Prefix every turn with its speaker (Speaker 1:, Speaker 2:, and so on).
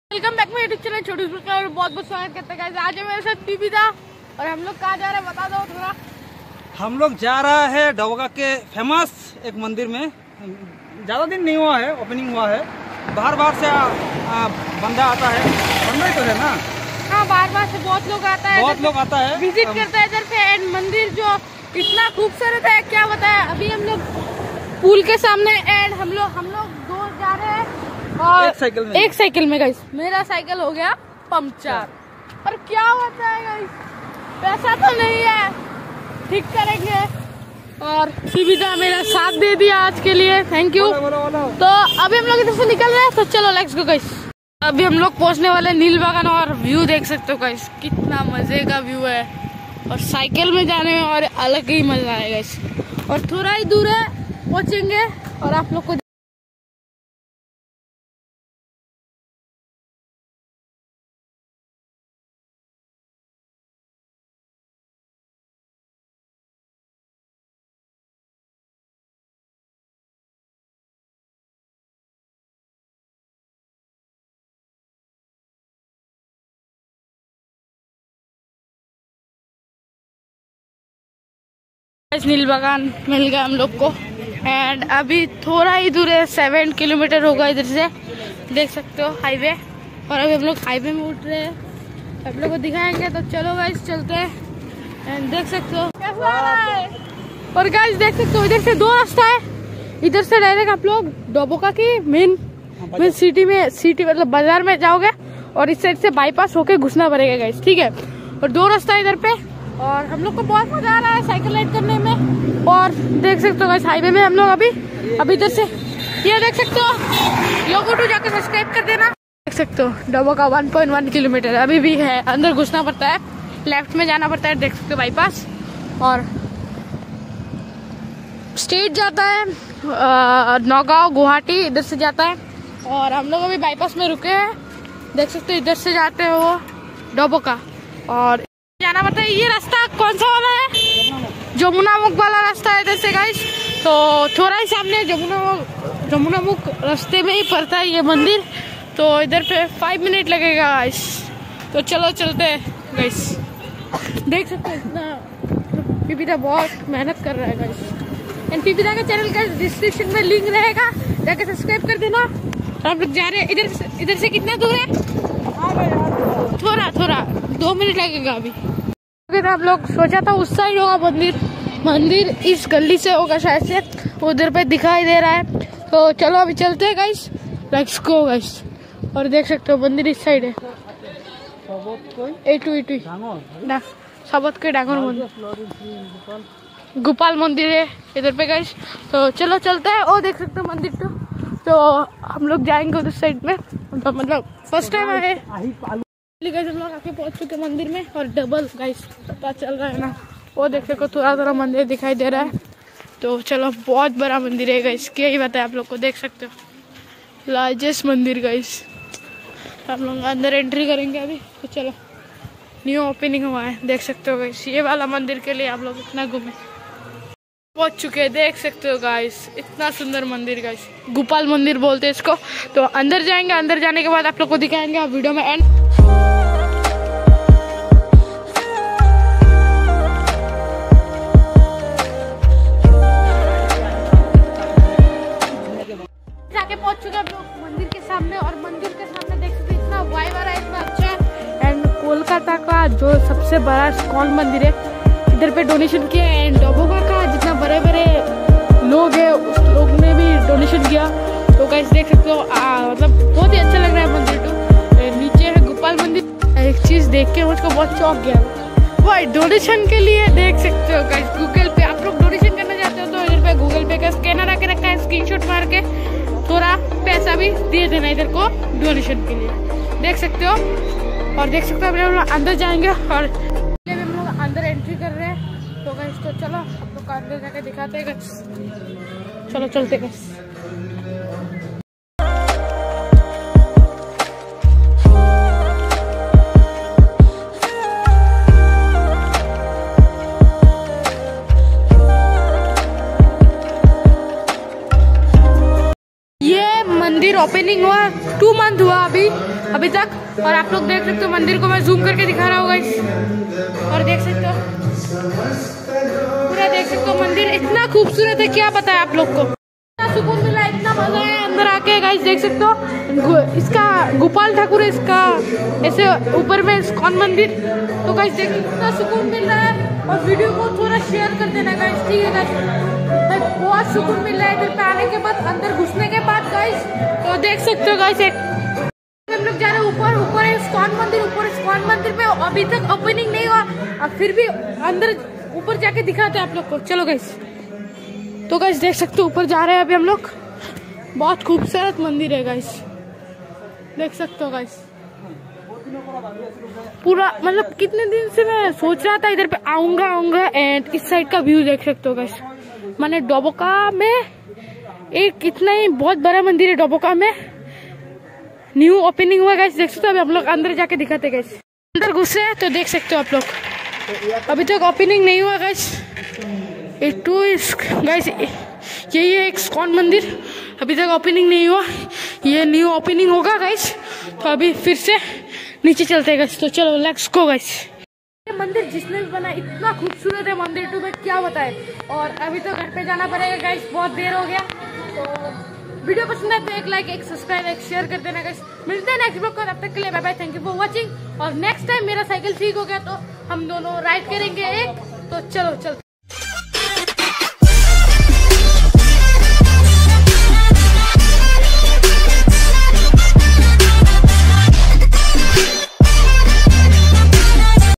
Speaker 1: Welcome back my YouTube channel Chhotu और बहुत बहुत स्वागत करते हैं। आज मेरे साथ टीवी था और हम लोग कहाँ जा रहे हैं बता दो थोड़ा।
Speaker 2: हम लोग जा रहा है डबोका के फेमस एक मंदिर में। ज़्यादा दिन नहीं हुआ है, ओपनिंग हुआ है। बाहर बाहर से बंदा आता है, बंदा ही तो है ना।
Speaker 1: हाँ, बाहर बाहर से बहुत लोग आता है, विजिट करता है इधर पे। एंड मंदिर जो इतना खूबसूरत है क्या बताया। अभी हम लोग पुल के सामने एंड हम लोग दो जा रहे हैं और एक साइकिल में गाइस मेरा साइकिल हो गया पंक्चर। और क्या होता है गाइस, पैसा तो नहीं है, ठीक करेंगे। और सुविधा मेरा साथ दे दिया आज के लिए, थैंक यू। तो अभी हम लोग इधर से निकल रहे हैं, तो चलो लेट्स गो गाइस। अभी हम लोग पहुंचने वाले नीलबागान और व्यू देख सकते हो गाइस, कितना मजे का व्यू है। और साइकिल में जाने में और अलग ही मजा आएगा गाइस। और थोड़ा ही दूर है, पहुंचेंगे और आप लोग को नीलबागान मिल गया हम लोग को। एंड अभी थोड़ा ही दूर है, 7 किलोमीटर होगा इधर से, देख सकते हो हाईवे। और अभी हम लोग हाईवे में उठ रहे हैं, आप लोग को दिखाएंगे। तो चलो गाइस चलते हैं। एंड देख सकते हो कैसा आ रहा है। और गाइस देख सकते हो इधर से दो रास्ता है। इधर से डायरेक्ट आप लोग डबोका की मेन सिटी मतलब बाजार में जाओगे और इस साइड से बाईपास होके घुसना पड़ेगा गाइस, ठीक है। और दो रास्ता है इधर पे। और हम लोग को बहुत मजा आ रहा है साइकिल राइड करने में। और देख सकते हो गाइस हाईवे में हम लोग अभी इधर से ये देख सकते हो। लोगों को जाकर सब्सक्राइब कर देना। देख सकते हो डबोका 1.1 किलोमीटर अभी भी है, अंदर घुसना पड़ता है, लेफ्ट में जाना पड़ता है, देख सकते हो बाईपास। और स्ट्रेट जाता है नौगांव गुवाहाटी, इधर से जाता है। और हम लोग अभी बाईपास में रुके हैं, देख सकते हो इधर से जाते हो वो डबोका। और जाना पड़ता है। ये रास्ता कौन सा वाला है? जमुनामुख वाला रास्ता है इधर से गाइस। तो थोड़ा ही सामने जमुनामुख रास्ते में ही पड़ता है ये मंदिर। तो इधर पे 5 मिनट लगेगा गाइस। तो चलो चलते हैं गाइस। देख सकते हो इतना पीपीदा बहुत मेहनत कर रहा है गाइस। एंड पीपीदा का चैनल का डिस्क्रिप्शन में लिंक रहेगा, जाकर सब्सक्राइब कर देना। हम लोग जा रहे हैं इधर से कितना दूर है? थोड़ा 2 मिनट लगेगा अभी। हम लोग सोचा था उस साइड होगा मंदिर इस गली से होगा शायद से, उधर पे दिखाई दे रहा है। तो चलो अभी चलते हैं गाइस, लेट्स गो गाइस। और देख सकते हो मंदिर इस साइड है, ना सबत के डांगर मंदिर, गोपाल मंदिर है इधर पे गाइस। तो चलो चलते हैं। और देख सकते हो मंदिर तो हम लोग जाएंगे उधर साइड में। तो मतलब फर्स्ट टाइम आए गाइस, हम लोग आके पहुंच चुके मंदिर में। और डबल गाइस पता चल रहा है ना, वो देख सकते हो थोड़ा मंदिर दिखाई दे रहा है। तो चलो बहुत बड़ा मंदिर है गाइस, क्या ही बताया आप लोग को, देख सकते हो लार्जेस्ट मंदिर गाइस। हम लोग अंदर एंट्री करेंगे अभी। तो चलो, न्यू ओपनिंग हुआ है, देख सकते हो गाइस। ये वाला मंदिर के लिए आप लोग इतना घूमे पहुंच चुके हैं, देख सकते हो गाइस, इतना सुंदर मंदिर गाइस, गोपाल मंदिर बोलते हैं इसको। तो अंदर जाएंगे, अंदर जाने के बाद आप लोग को दिखाएंगे, आप वीडियो में एंड। जाके पहुंच चुके हैं आप लोग मंदिर के सामने। और मंदिर के सामने देख सकते हैं इतना वाइब आ रहा है, इतना अच्छा है। एंड कोलकाता का जो सबसे बड़ा इस्कॉन मंदिर है, इधर पे डोनेशन किया। एंड डबोका का जितना बड़े लोग हैं उस लोग ने भी डोनेशन किया। तो गाइस देख सकते हो मतलब बहुत ही अच्छा लग रहा है मंदिर। तो नीचे है गोपाल मंदिर। एक चीज देख के मुझको बहुत चौंक गया, वो डोनेशन के लिए देख सकते हो गाइस। गूगल पे आप लोग डोनेशन करना चाहते हो तो इधर पे गूगल पे का स्कैनर आके रखा है, स्क्रीनशॉट मार के थोड़ा पैसा भी दे देना इधर को डोनेशन के लिए, देख सकते हो। और देख सकते हो हम लोग अंदर जाएंगे और हम लोग अंदर एंट्री कर रहे हैं। तो गाइस तो चलो आप लोग अंदर जाके दिखाते हैं गाइस, चलो चलते गाइस। ये मंदिर ओपनिंग हुआ 2 मंथ हुआ अभी तक। और आप लोग देख सकते हो मंदिर को मैं जूम करके दिखा रहा हूँ गाइस, और देख सकते हो पूरा देख सकते हो मंदिर इतना खूबसूरत है, क्या बताएं आप लोग को। इतना सुकून मिला, इतना मजा है अंदर आके गाइस। देख सकते हो इसका गोपाल ठाकुर है, इसका ऐसे ऊपर में इस्कॉन मंदिर। तो गाइस देख इतना सुकून मिल रहा है, और वीडियो को थोड़ा शेयर कर देना गाइस, ठीक है गाइस। बहुत सुकून मिल रहा है इधर पे आने के बाद, अंदर घुसने के बाद गाइस। तो देख सकते हो गाइस एक हम लोग जा रहे हैं ऊपर है इस्कॉन मंदिर। ऊपर इस्कॉन मंदिर में अभी तक ओपनिंग नहीं हुआ, अब फिर भी अंदर ऊपर जाके दिखाते हैं आप लोग को। चलो गाइस, तो गाइस देख सकते हो ऊपर जा रहे हैं अभी हम लोग। बहुत खूबसूरत मंदिर है गाइस, देख सकते हो गाइस। पूरा मतलब कितने दिन से मैं सोच रहा था इधर पे आऊंगा एंड इस साइड का व्यू देख सकते हो गाइस। मैंने डोबोका में एक कितना ही बहुत बड़ा मंदिर है, डोबोका में न्यू ओपनिंग हुआ गाइस, देख सकते हो। अभी हम लोग अंदर जाके दिखाते गाइस, अंदर घुसे हैं तो देख सकते हो आप लोग। अभी तक ओपनिंग नहीं हुआ गाइस, गाइस यही है इस्कॉन मंदिर, अभी तक ओपनिंग नहीं हुआ, ये न्यू ओपनिंग होगा गाइस। तो अभी फिर से नीचे चलते हैं गाइस, तो चलो लेट्स गो गाइस। ये मंदिर जिसने भी बना इतना खूबसूरत है मंदिर, तो मैं क्या बताए। और अभी तो घर पे जाना पड़ेगा गाइस, बहुत देर हो गया। तो वीडियो पसंद है तो एक लाइक, एक सब्सक्राइब, एक शेयर कर देना गाइस। मिलते हैं नेक्स्ट ब्लॉग को, तब तक के लिए bye bye, thank you for watching. और नेक्स्ट टाइम मेरा साइकिल ठीक हो गया तो हम दोनों राइड करेंगे एक, तो चलो।